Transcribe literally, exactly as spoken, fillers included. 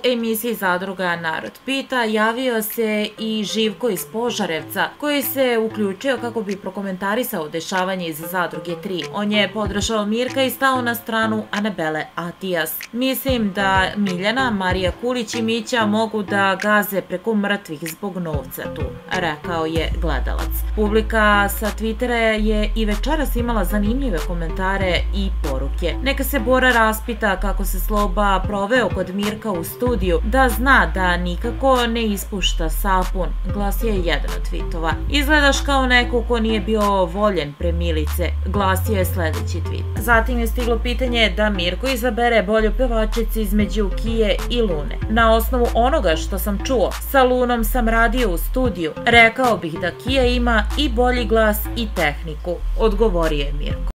emisiji Zadruga Narod pita javio se i Živko iz Požarevca, koji se uključio kako bi prokomentarisao dešavanje iz Zadruge tri. On je podržao Mirka i stao na stranu Anabele Atijas. Mislim da Miljana, Marija Kulić i Mića mogu da gaze preko mrtvih zbog novca tu, rekao je gledalac. Publika sa Twittera je i večeras imala zanimljive komentare i poruke. Neka se Bora raspita kako se Sloba proveo kod Mirka u studiju, da zna da nikako ne ispušta sapun, glasio je jedan od tweetova. Izgledaš kao neko ko nije bio voljen pre Milice, glasio je sledeći tweet. Zatim je stiglo pitanje da Mirko izabere bolju pevačicu između Kije i Lune. Na osnovu onoga što sam čuo, sa Lunom sam radio u studiju, rekao bih da Kija ima i bolji glas i tehniku, odgovorio je Mirko.